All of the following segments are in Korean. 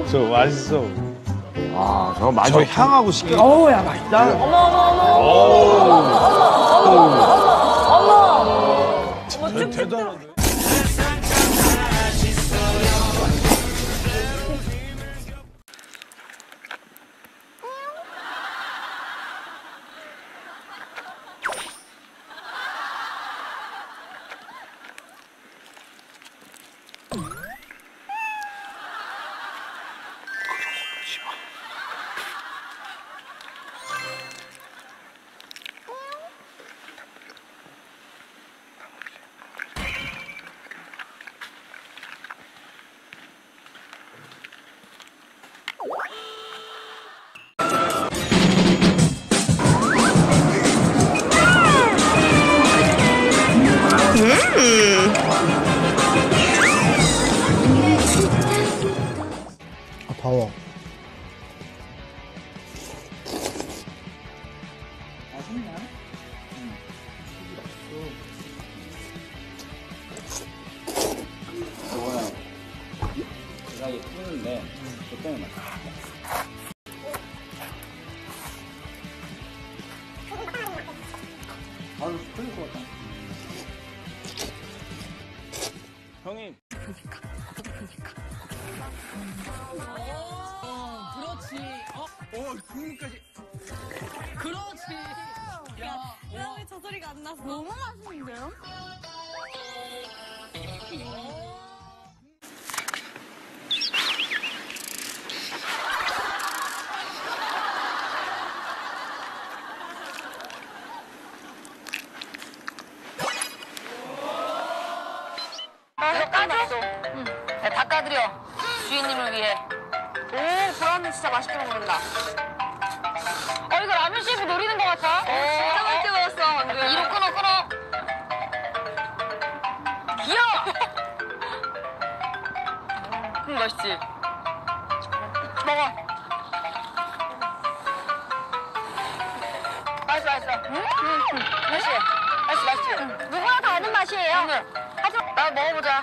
저 맛있어. 아, 저거 많이 저 향하고 시켜. 어우, 야, 맛있다. 대단하네. 더워. 내가 이거 푸는데 그 때문에 바로 풀릴 것 같다. 형님. 그렇지. 국물까지. 그렇지. 야, 왜 저 소리가 안 나서? 너무 맛있는데요? 이거 까줘? 응. 네, 다 까드려. 주인님을 위해. 오, 보람이 진짜 맛있게 먹는다. 이거 라면 셰프 노리는 것 같아. 진짜 맛있게 먹었어, 방금. 이로 끊어. 귀여워! 맛있지? 먹어. 맛있지? 누구나 다 아는 맛이에요. 하지만 나 먹어보자.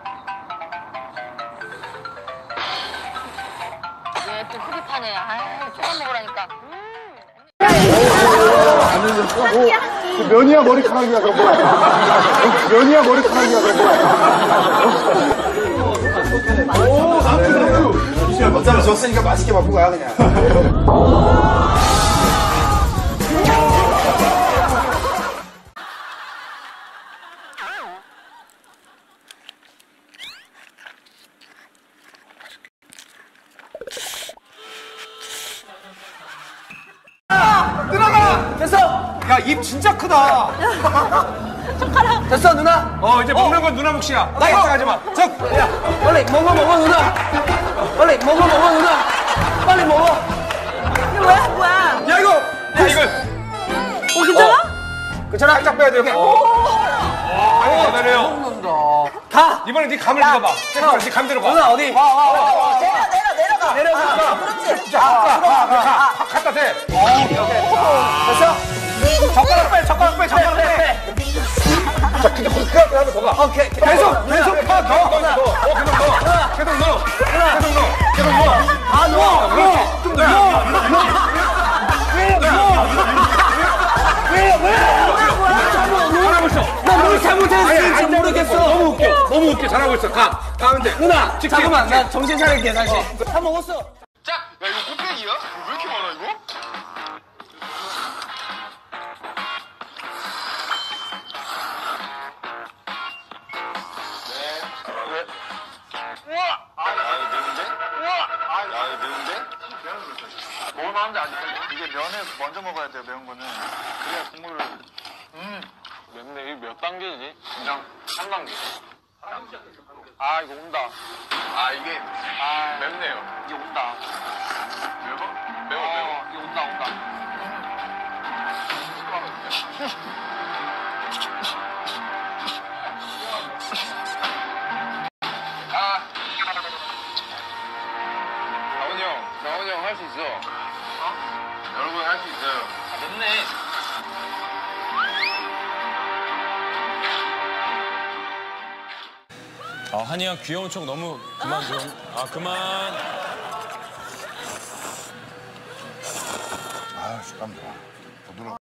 얘 또 흡입하네. 아유, 조금 먹으라니까. 그 면이야 머리카락이야 그거 뭐야? 면이야 머리카락이야 그거 뭐야? 오, 남주. 어차피 졌으니까 맛있게 먹고 가야 그냥. 들어가! 됐어! 야, 입 진짜 크다. 손가락. 됐어, 누나? 이제 먹는 건 누나 몫이야. 나 이거 걱정하지 마. 야, 빨리 먹어, 누나. 빨리 먹어, 누나. 빨리 먹어. 이거 뭐야? 야, 이거. 괜찮아? 괜찮아? 살짝 빼야 돼요. 아니, 대단해요. 가! 이번엔 네 감을 들어봐. 네 감 들어봐. 누나, 어디? 와. 내려가. 그렇지. 갖다 대. 됐어? 젓가락 빼. 자, 근데 그렇게 하면 더 가. 오케이. 계속 파. 계속 넣어. 아, 넣어. 좀 넣어. 잘하고 있어. 나 뭘 잘못했을지 모르겠어. 너무 웃겨. 잘하고 있어. 가면 돼. 누나, 잠깐만. 나 정신 차릴게, 다시. 다 먹었어. 야 이거 꽃배기야? 왜 이렇게 많아 이거? 우와! 매운데? 우와! 매운데? 먹을만한데 아직까지? 이게 면을 먼저 먹어야 돼요, 매운 거는. 그래야 국물을. 맵네. 이게 몇 단계지? 그냥 3단계. 아, 이거 온다. 이게 맵네요. 이게 온다. 매워. 이거 온다. 나원이 형 할 수 있어. 여러분 할 수 있어요. 맵네. 한이야 귀여운 척 너무 그만 좀. 그만. 아, 식감 좋아. 부드러워.